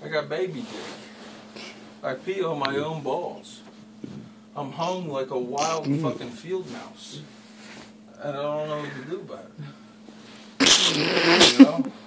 I got baby dick. I pee on my own balls. I'm hung like a wild fucking field mouse. And I don't know what to do about it. You know?